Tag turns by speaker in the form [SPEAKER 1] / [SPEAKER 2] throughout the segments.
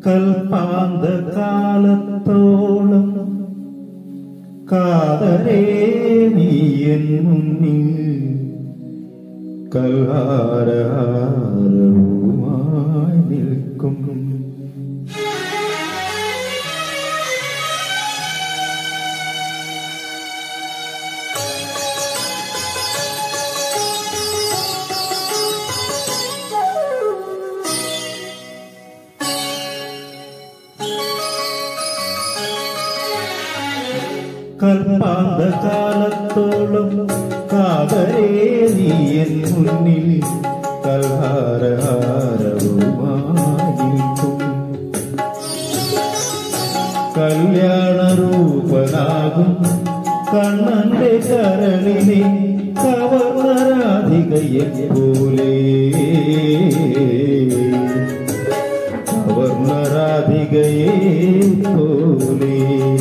[SPEAKER 1] കൽപ്പാന്ത കാലത്തോളം കാതരേ നീ എൻ മുന്നിൽ കൽഹാരഹാരവുമായി നിൽക്കും. കൽപ്പാന്ത കാലത്തോളം കാതരേ നീ എൻ മുന്നിൽ കൽഹാരഹാരവുമായി നിൽക്കും. കല്യാണരൂപനാകും കണ്ണന്റെ കരളിനെ കവർന്ന രാധികയെ പോലെ കവർന്ന രാധികയെ പോലെ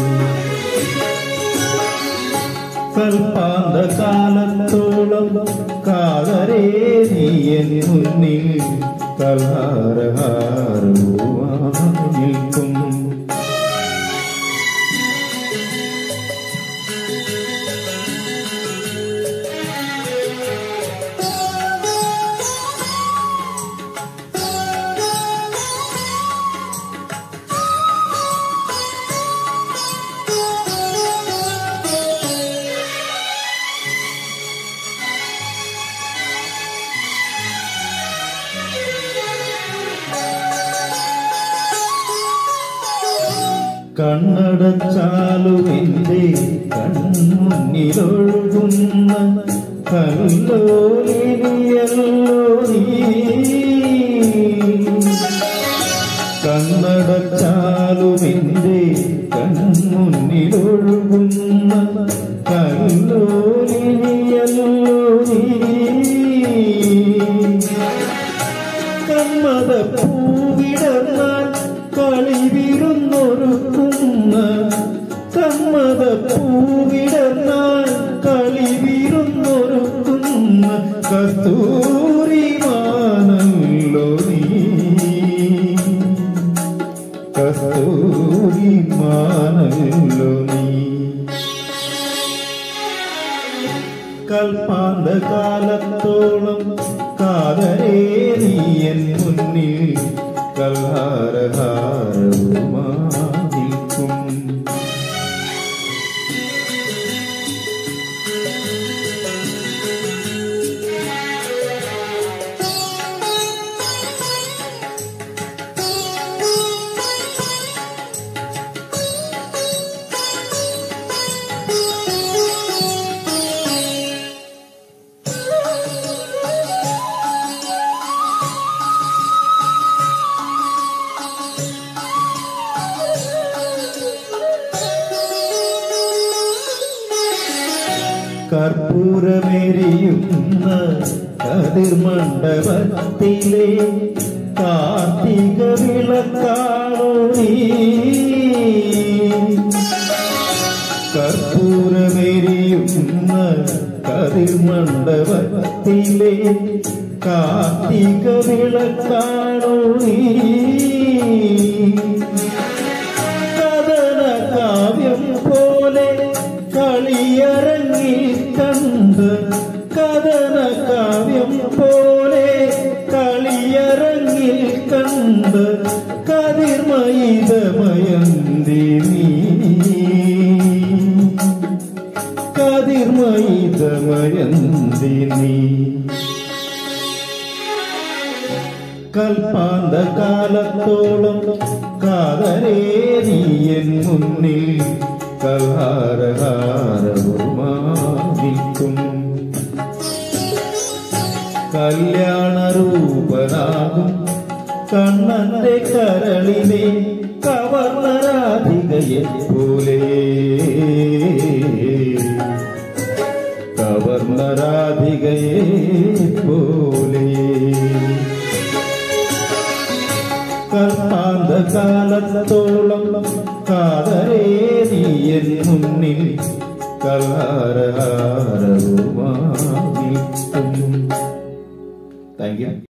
[SPEAKER 1] കൽപ്പാന്ത കാലത്തോളം കാതരേ നീ എൻ മുന്നിൽ കൽഹാരഹാരവുമായി നിൽക്കും. കണ്ണടച്ചാലുവിന്റെ കൺമുന്നിലൊഴുകുന്ന കല്ലോലിനിയല്ലോ നീ. കണ്ണടച്ചാലുവിന്റെ കൺമുന്നിലൊഴുകുന്ന കല്ലോലിനിയല്ലോ നീ. കന്മത പൂവിടർന്നാൽ കളിവിരുന്നൊരുക്കുന്ന കന്മത പൂവിടർന്നാൽ കളിവിരുന്നൊരുക്കുന്ന കസ്തൂരിമാനല്ലോ നീ. കസ്തൂരിമാനല്ലോ നീ. കൽപ്പാന്ത കാലത്തോളം കാതരേ നീ എൻ മുന്നിൽ കൽഹാരഹാരവുമായി നിൽക്കും. കർപ്പൂരമെരിയുന്ന കതിർമണ്ഡപത്തിലെ കാർത്തിക വിളക്കാണോ നീ. കർപ്പൂരമെരിയുന്ന കതിർമണ്ഡപത്തിലെ കാർത്തിക വിളക്കാണോ നീ. കഥന കാവ്യം പോലെ കളിയരങ്ങിൽ കണ്ട് കഥന കാവ്യം പോലെ കളിയരങ്ങിൽ കണ്ട് കതിർമയിതമയന്തി നീ. കതിർമയിതമയന്തി നീ. കൽപ്പാന്ത കാലത്തോളം കാതരേ നീ എൻ മുന്നിൽ കൽഹാരഹാരവുമായി നിൽക്കും. കല്യാണരൂപനാകും കണ്ണന്റെ കരളിനെ കവർന്ന രാധികയെ പോലെ കവർന്ന രാധികയെ പോലെ. കൽപ്പാന്ത കാലത്തോളം കാതരേ നീ എൻ മുന്നിൽ കൽഹാരഹാരവുമായി നിൽക്കും. Thank U.